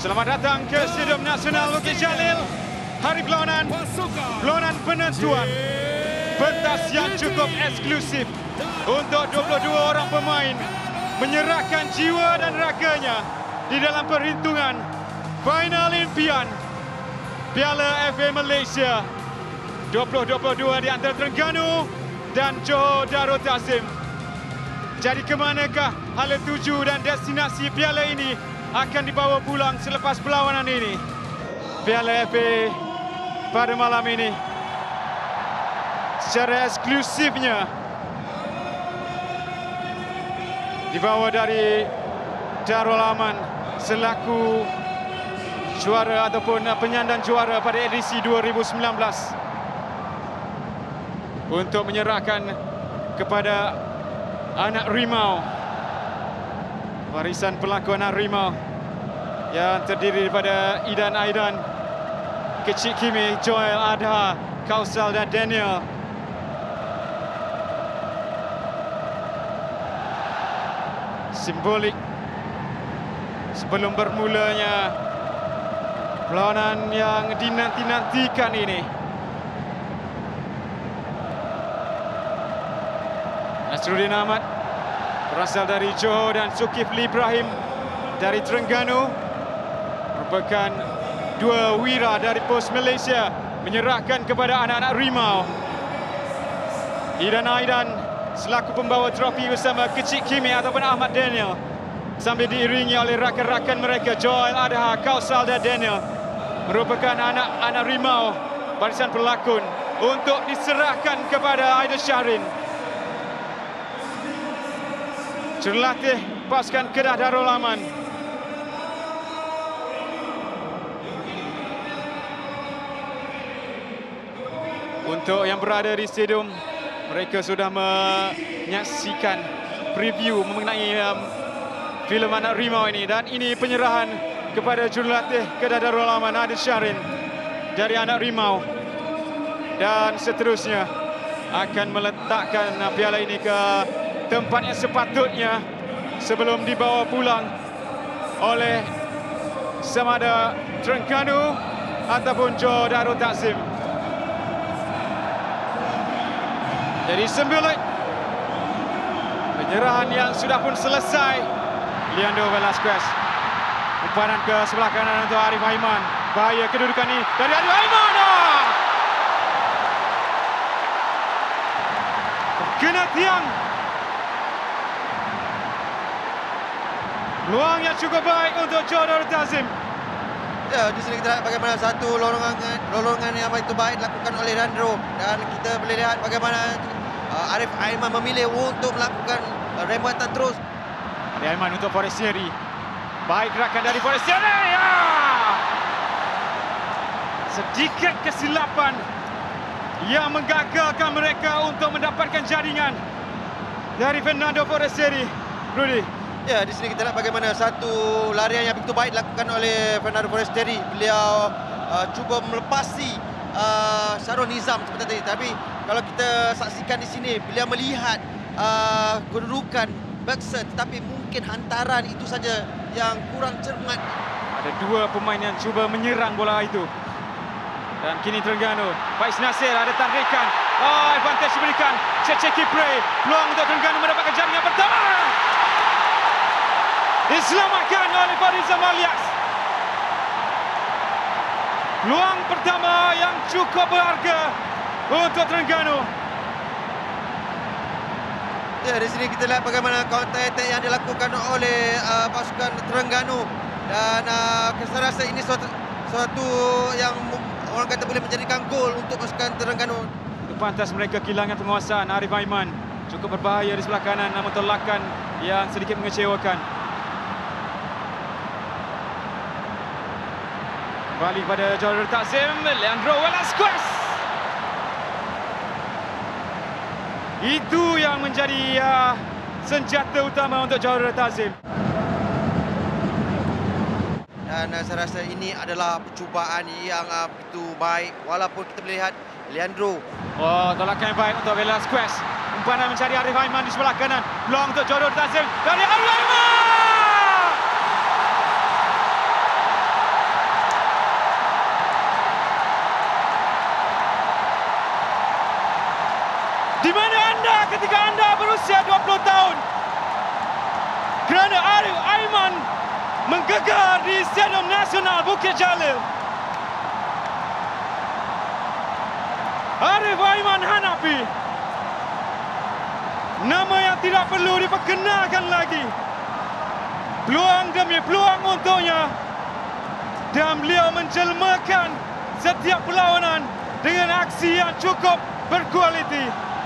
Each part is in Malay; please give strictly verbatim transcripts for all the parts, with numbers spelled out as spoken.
Selamat datang ke Stadium Nasional Bukit Jalil. Hari perlawanan, perlawanan penentuan. Pentas yang cukup eksklusif untuk dua puluh dua orang pemain menyerahkan jiwa dan raganya di dalam perhitungan final impian Piala F A Malaysia dua ribu dua puluh dua di antara Terengganu dan Johor Darul Takzim. Jadi ke manakah hala tuju dan destinasi piala ini akan dibawa pulang selepas perlawanan ini? Piala F A pada malam ini secara eksklusifnya dibawa dari Darul Aman selaku juara ataupun penyandang juara pada edisi dua ribu sembilan belas untuk menyerahkan kepada anak rimau, warisan pelaku anak rimau yang terdiri daripada Idan Aidan, Kecik Kimi, Joel, Adha, Kausal dan Daniel. Simbolik sebelum bermulanya perlawanan yang dinanti-nantikan ini. Nasruddin Ahmad berasal dari Johor dan Zulkifli Ibrahim dari Terengganu merupakan dua wira dari pos Malaysia menyerahkan kepada anak-anak rimau. Idan Aidan selaku pembawa trofi bersama Kecik Kimi ataupun Ahmad Daniel sambil diiringi oleh rakan-rakan mereka Joel, Adha, Kausal dan Daniel merupakan anak-anak rimau barisan pelakon untuk diserahkan kepada Aida Syahrin, jurulatih pasukan Kedah Darul Aman. Untuk yang berada di stadium, mereka sudah menyaksikan preview mengenai um, filem anak rimau ini, dan ini penyerahan kepada jurulatih Kedah Darul Aman Aida Syahrin dari anak rimau, dan seterusnya akan meletakkan uh, piala ini ke tempat yang sepatutnya sebelum dibawa pulang oleh sama ada Terengganu ataupun Johor Darul Takzim. Jadi sembilan penyerahan yang sudah pun selesai. Leandro Velasquez, umpanan ke sebelah kanan untuk Arif Aiman. Bahaya kedudukan ini dari Arif Aiman. Oh! Kena tiang. Peluang yang cukup baik untuk Johor Darul Takzim. Ya, di sini kita lihat bagaimana satu lolongan lolongan yang baik itu baik dilakukan oleh Leandro, dan kita boleh lihat bagaimana uh, Arif Aiman memilih untuk melakukan uh, rembatan terus. Arif Aiman untuk Forestieri. Baik gerakan dari Forestieri. Ya! Sedikit kesilapan yang menggagalkan mereka untuk mendapatkan jaringan dari Fernando Forestieri. Rudy. Ya, di sini kita lihat bagaimana satu larian yang begitu baik dilakukan oleh Fernando Forestieri. Beliau uh, cuba melepasi uh, Syarul Nizam seperti tadi. Tapi kalau kita saksikan di sini, beliau melihat uh, kedudukan backset, tetapi mungkin hantaran itu saja yang kurang cermat. Ada dua pemain yang cuba menyerang bola itu. Dan kini Terengganu, Faiz Nasir ada tarikan. Oh, advantage diberikan Cece Kipre. Peluang untuk Terengganu mendapatkan jaringan pertama. Diselamatkan oleh Farizal Malias. Peluang pertama yang cukup berharga untuk Terengganu. Ya, di sini kita lihat bagaimana counter attack yang dilakukan oleh uh, pasukan Terengganu, dan uh, saya rasa ini suatu, suatu yang orang kata boleh menjadikan gol untuk pasukan Terengganu. Pantas mereka kehilangan penguasaan. Arif Aiman cukup berbahaya di sebelah kanan, namun tolakan yang sedikit mengecewakan. Kembali pada Johor Darul Takzim, Leandro Velasquez. Itu yang menjadi uh, senjata utama untuk Johor Darul Takzim. Dan uh, saya rasa ini adalah percubaan yang uh, begitu baik, walaupun kita melihat Leandro. Oh, tolakan yang baik untuk Velasquez. Umpanan mencari Arif Aiman di sebelah kanan. Peluang untuk Johor Darul Takzim dari Arif Aiman. kerana Arif Aiman menggegar di Stadium Nasional Bukit Jalil. Arif Aiman Hanafi, nama yang tidak perlu diperkenalkan lagi. Peluang demi peluang untuknya, dan beliau menjelmakan setiap perlawanan dengan aksi yang cukup berkualiti.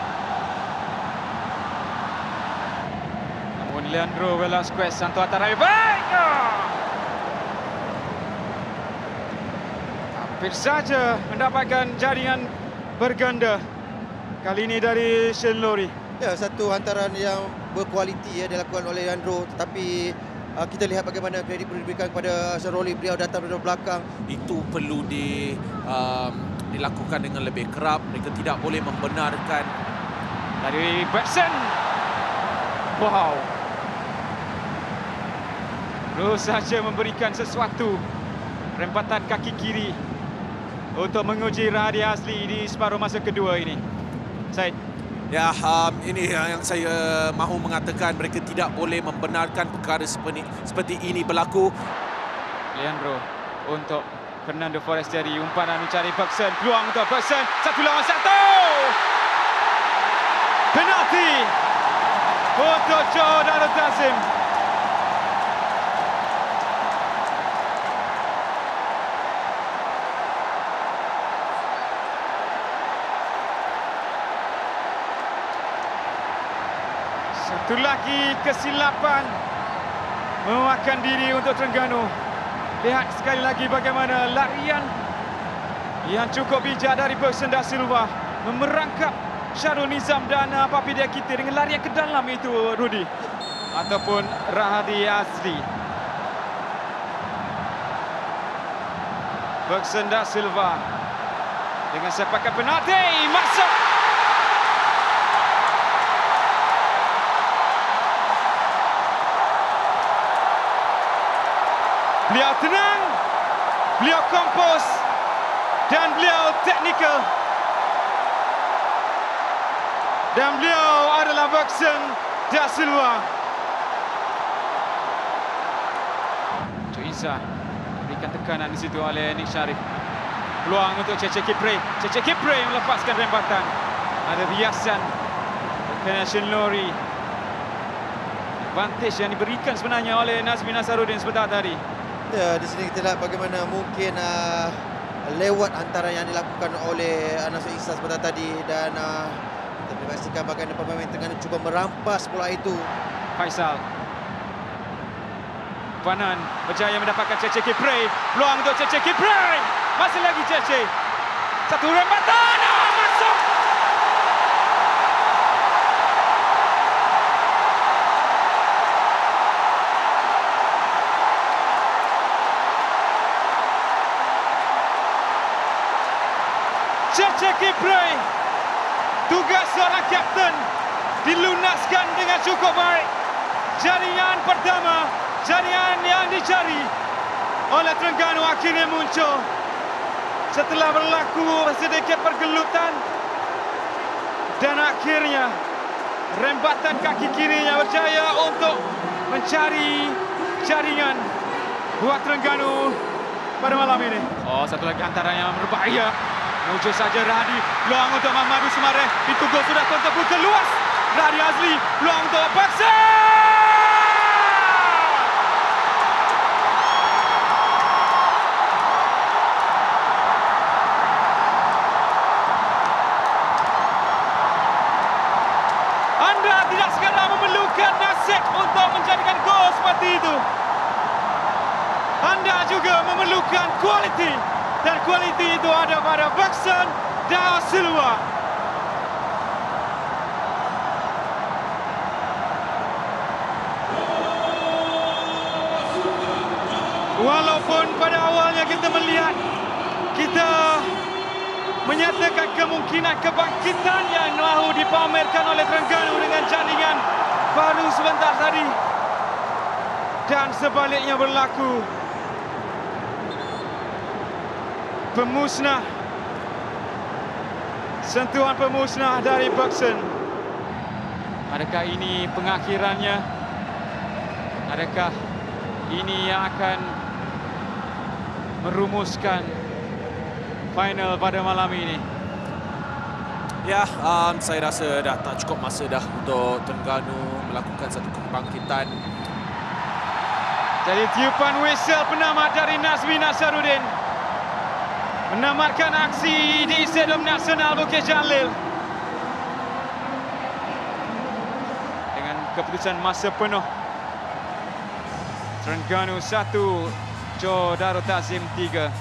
Namun Leandro Velasquez santu antara baik. Hampir saja mendapatkan jaringan berganda. Kali ini dari Shane Lowry. Ya, satu hantaran yang berkualiti ya dilakukan oleh Leandro, tetapi uh, kita lihat bagaimana kredit perlu diberikan kepada Sharoli. Beliau datang dari belakang. Itu perlu di um, dilakukan dengan lebih kerap. Mereka tidak boleh membenarkan. Dari Bergson. Wow. Terus saja memberikan sesuatu. Rempatan kaki kiri untuk menguji Rahadi Azli di separuh masa kedua ini. Said. Ya, um, ini yang saya mahu mengatakan, mereka tidak boleh membenarkan perkara seperti, seperti ini berlaku. Leandro untuk Fernando Forestieri, umpanan mencari Bergson, peluang untuk Bergson, satu lawan satu. Penalti untuk Joe Darul Tazim. Satu lagi kesilapan memakan diri untuk Terengganu. Lihat sekali lagi bagaimana larian yang cukup bijak dari Bergson da Silva memerangkap Syarul Nizam dan Papi Diakite dengan larian ke dalam itu, Rudy, ataupun Rahadi Azli. Bergson da Silva dengan sepakan penalti masuk. Beliau tenang, beliau kompos, dan beliau teknikal. Dan beliau adalah Bergson da Silva. Cik Isa berikan tekanan di situ oleh Nick Sharif. Peluang untuk Cece Kipre. Cece Kipre melepaskan rembatan. Ada biasan kena Shane Lowry. Advantage yang diberikan sebenarnya oleh Nazmi Nasaruddin sebentar tadi. Ya, di sini kita lihat bagaimana mungkin uh, lewat antara yang dilakukan oleh Nasir Isa sebentar tadi, dan uh, kita boleh pastikan bagaimana pemain Terengganu cuba merampas bola itu. Faisal. Panan berjaya mendapatkan Cece Kipre. Peluang untuk Cece Kipre. Masih lagi Cece. Satu rembatan. Oh, masuk. Cece Kipre, tugas seorang kapten dilunaskan dengan cukup baik. Jaringan pertama, jaringan yang dicari oleh Terengganu akhirnya muncul setelah berlaku sedikit pergelutan, dan akhirnya rembatan kaki kirinya berjaya untuk mencari jaringan buat Terengganu pada malam ini. Oh, satu lagi antara yang berbahaya. Muncul saja Rahadi, peluang untuk Mamadou Soumaré, pintu gol sudah terbuka luas. Rahadi Azli, peluang untuk Bergson. Anda tidak sekadar memerlukan nasib untuk menjadikan gol seperti itu. Anda juga memerlukan kualiti. Dan kualiti itu ada pada Bergson da Silva. Walaupun pada awalnya kita melihat, kita menyatakan kemungkinan kebangkitan yang mahu dipamerkan oleh Terengganu dengan jaringan baru sebentar tadi, dan sebaliknya berlaku. Pemusnah, sentuhan pemusnah dari Bergson. Adakah ini pengakhirannya? Adakah ini yang akan merumuskan final pada malam ini? Ya, um, saya rasa dah tak cukup masa dah untuk Terengganu melakukan satu kebangkitan. Jadi tiupan whistle penamat dari Nazmi Nasaruddin menamatkan aksi di Stadium Nasional Bukit Jalil dengan keputusan masa penuh. Terengganu satu, Johor Darul Takzim tiga.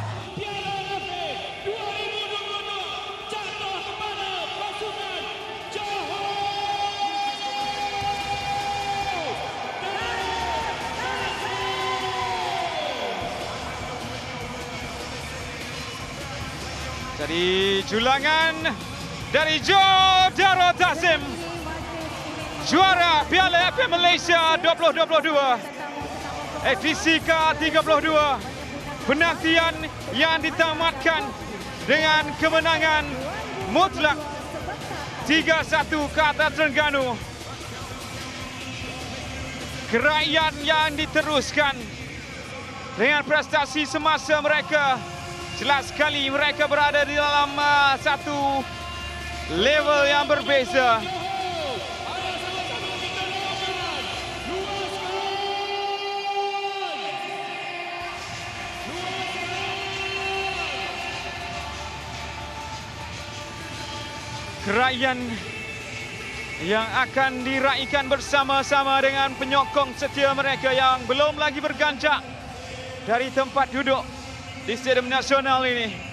Jadi julangan dari Johor Darul Takzim, juara Piala F M Malaysia dua ribu dua puluh dua, edisi ke tiga puluh dua, penantian yang ditamatkan dengan kemenangan mutlak tiga satu ke atas Terengganu. Keraian yang diteruskan dengan prestasi semasa mereka. Jelas sekali mereka berada di dalam uh, satu level yang berbeza. Keraian yang akan diraikan bersama-sama dengan penyokong setia mereka yang belum lagi berganjak dari tempat duduk di Stadium Nasional ini.